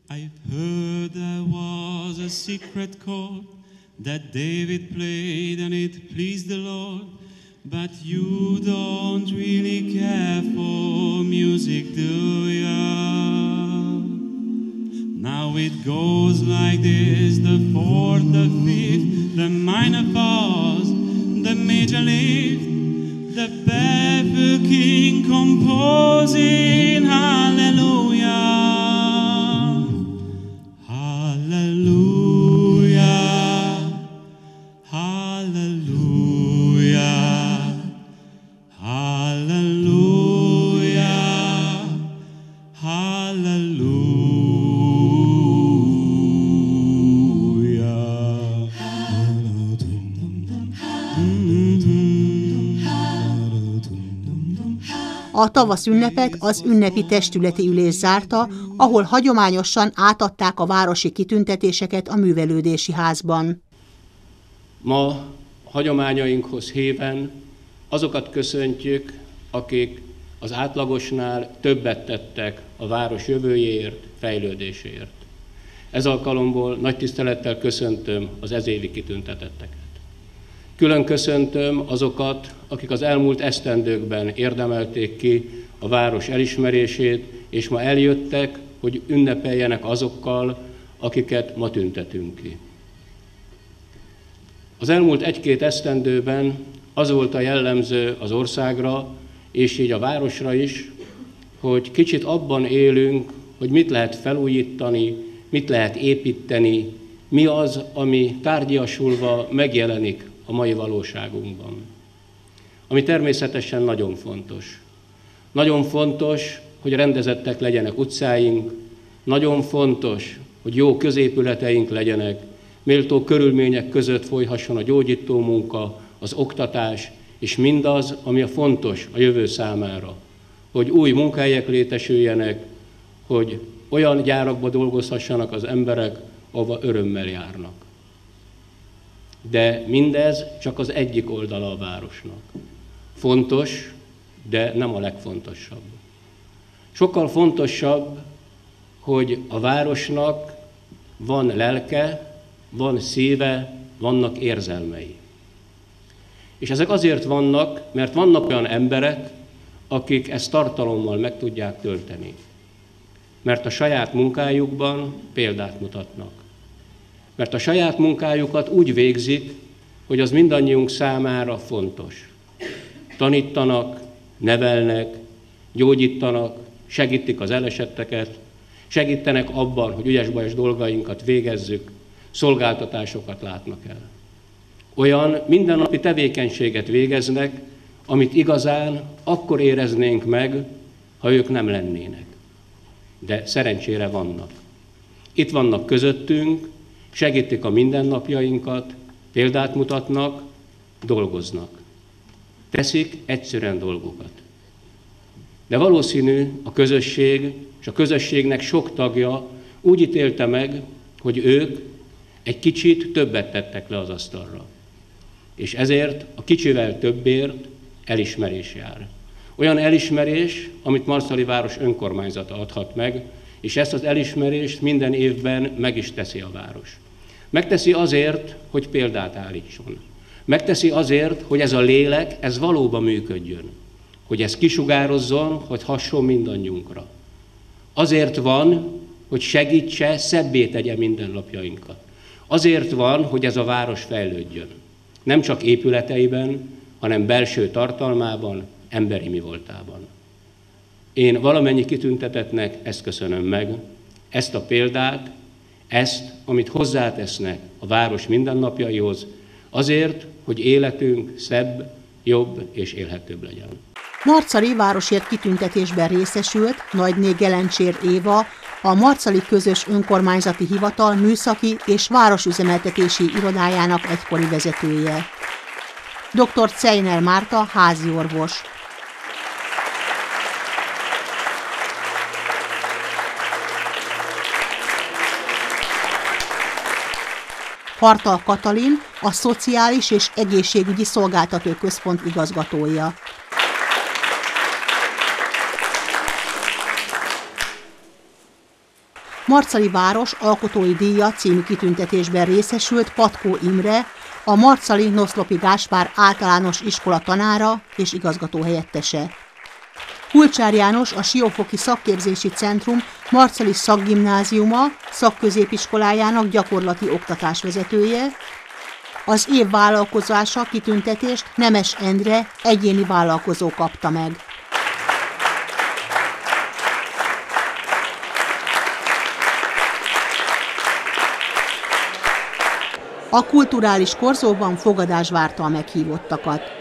I've heard there was a secret chord that David played and it pleased the Lord, but you don't really care for music, do ya? Now it goes like this, the fourth, the fifth, the minor falls, the major lift, the barefoot king composing hallelujah. A tavasz ünnepet az ünnepi testületi ülés zárta, ahol hagyományosan átadták a városi kitüntetéseket a művelődési házban. Ma hagyományainkhoz híven azokat köszöntjük, akik az átlagosnál többet tettek a város jövőjéért, fejlődéséért. Ez alkalomból nagy tisztelettel köszöntöm az ezévi kitüntetetteket. Külön köszöntöm azokat, akik az elmúlt esztendőkben érdemelték ki a város elismerését, és ma eljöttek, hogy ünnepeljenek azokkal, akiket ma tüntetünk ki. Az elmúlt egy-két esztendőben az volt a jellemző az országra, és így a városra is, hogy kicsit abban élünk, hogy mit lehet felújítani, mit lehet építeni, mi az, ami tárgyiasulva megjelenik a mai valóságunkban. Ami természetesen nagyon fontos. Nagyon fontos, hogy rendezettek legyenek utcáink, nagyon fontos, hogy jó középületeink legyenek, méltó körülmények között folyhasson a gyógyító munka, az oktatás, és mindaz, ami a fontos a jövő számára. Hogy új munkahelyek létesüljenek, hogy olyan gyárakba dolgozhassanak az emberek, ahova örömmel járnak. De mindez csak az egyik oldala a városnak. Fontos, de nem a legfontosabb. Sokkal fontosabb, hogy a városnak van lelke, van szíve, vannak érzelmei. És ezek azért vannak, mert vannak olyan emberek, akik ezt tartalommal meg tudják tölteni. Mert a saját munkájukban példát mutatnak. Mert a saját munkájukat úgy végzik, hogy az mindannyiunk számára fontos. Tanítanak, nevelnek, gyógyítanak, segítik az elesetteket, segítenek abban, hogy ügyes-bajos dolgainkat végezzük, szolgáltatásokat látnak el. Olyan mindennapi tevékenységet végeznek, amit igazán akkor éreznénk meg, ha ők nem lennének. De szerencsére vannak. Itt vannak közöttünk, segítik a mindennapjainkat, példát mutatnak, dolgoznak. Teszik egyszerűen dolgokat. De valószínű a közösség, és a közösségnek sok tagja úgy ítélte meg, hogy ők egy kicsit többet tettek le az asztalra. És ezért a kicsivel többért elismerés jár. Olyan elismerés, amit Marszaliváros önkormányzata adhat meg, és ezt az elismerést minden évben meg is teszi a város. Megteszi azért, hogy példát állítson. Megteszi azért, hogy ez a lélek, ez valóban működjön. Hogy ez kisugározzon, hogy hasson mindannyiunkra. Azért van, hogy segítse, szebbé tegye mindennapjainkat. Azért van, hogy ez a város fejlődjön. Nem csak épületeiben, hanem belső tartalmában, emberi mivoltában. Én valamennyi kitüntetettnek ezt köszönöm meg, ezt a példát, ezt, amit hozzátesznek a város mindennapjaihoz, azért, hogy életünk szebb, jobb és élhetőbb legyen. Marcali városért kitüntetésben részesült Nagyné Gelencsér Éva, a Marcali Közös Önkormányzati Hivatal műszaki és városüzemeltetési irodájának egykori vezetője. Dr. Czejner Márta háziorvos. Hartal Katalin, a Szociális és Egészségügyi Szolgáltató Központ igazgatója. Marcali város alkotói díja című kitüntetésben részesült Patkó Imre, a Marcali Noszlopi Gáspár általános iskola tanára és igazgatóhelyettese. Kulcsár János, a Siófoki Szakképzési Centrum Marcali Szakgimnáziuma szakközépiskolájának gyakorlati oktatásvezetője. Az év vállalkozása kitüntetést Nemes Endre egyéni vállalkozó kapta meg. A kulturális korzóban fogadás várta a meghívottakat.